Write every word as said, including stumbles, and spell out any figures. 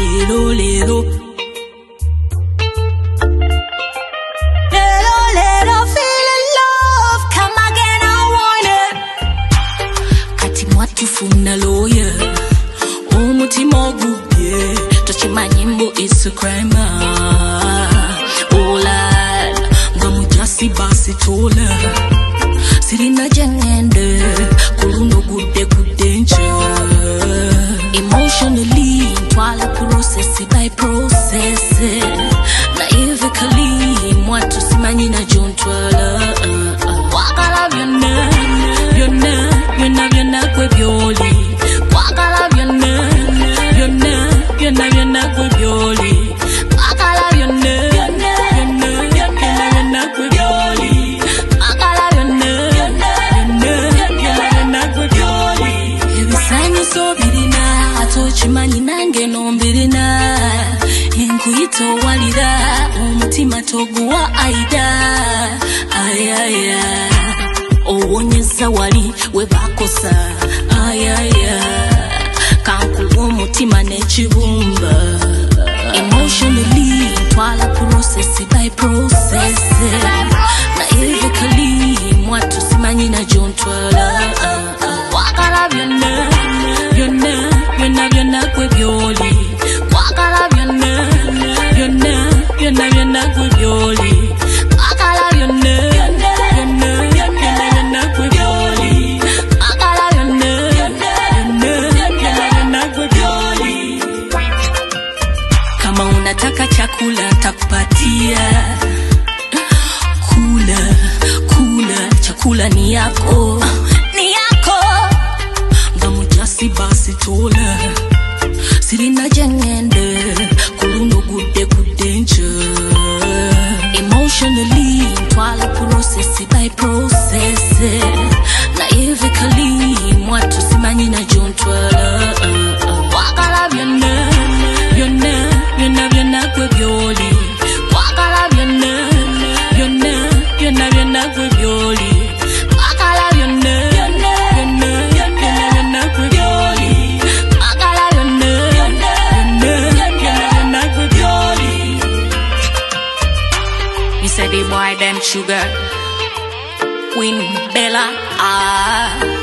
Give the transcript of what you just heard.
little, little. Funa lawyer, umutima ogubye, tochimanyimbo is a crime. Oh lad, ngamujasi basi tola, sirina jengende, kuluno gude gudenche. Emotionally, twala process by process. Naively, mwatu simanyi na John twala. Wakala vyona, vyona, vyona vyona kwe vyoli. Wakala vyona, vyona, vyona vyona kwe vyoli. Wakala vyona, vyona, vyona vyona kwe vyoli. Wakala vyona, vyona, vyona vyona kwe vyoli. Ebisanyi so birina, atochimanyi nange nombirina. Inkuyito walira, umutima toguwa aida. Ayaya, owonyeza wali webakosa. Ayaya, kankuwa umutima nechibumba. Emotionally, twala process by process. Naively, mwatu simanyi na John twala. Wakala vyona, vyona, vyona vyona kwe vyoli. Wakala vyona, vyona, vyona vyona kwe vyoli. Wakala vyona, vyona, vyona vyona kwe vyoli. Wakala vyona, vyona, vyona vyona kwe vyoli. Kama unataka chakula takupatia. Kula, kula, chakula ni yako, ni yako. Ngamujasi basi tola, sirina jengende, kuluno gude gudenche. Emotionally, twala process by process. Naively, mwatu simanyi na John twala. Wakala vyona, vyona, vyona vyona kwe vyoli. Wakala vyona, vyona, vyona vyona kwe vyoli. Wakala vyona, vyona, vyona vyona kwe vyoli. Wakala vyona, vyona, vyona vyona kwe vyoli. Me say the boy them sugar, Queen Bella, ah.